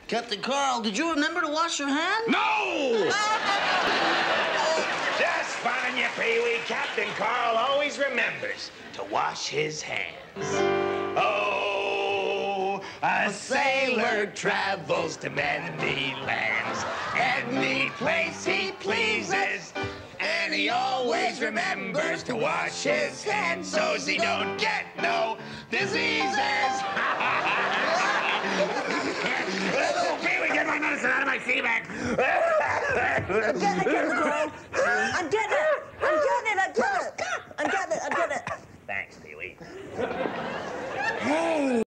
Captain Carl, did you remember to wash your hands? No! Just fun, you Pee-wee. Captain Carl always remembers to wash his hands. Oh, a sailor travels to many lands, any place he pleases, and he always remembers to wash his hands so he don't get no diseases. Pee-wee, get my medicine out of my sea bag. I'm getting it, Captain Carl. I'm getting it.